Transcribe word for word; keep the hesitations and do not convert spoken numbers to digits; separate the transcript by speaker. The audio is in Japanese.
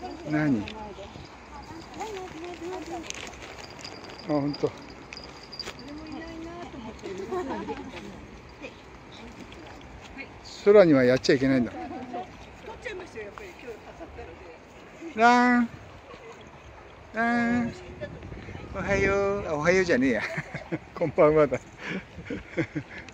Speaker 1: 何？あ、本当。空にはやっちゃいけないんだ。ラン、ラン、おはよう、あ、おはようじゃねえや。こんばんはだ。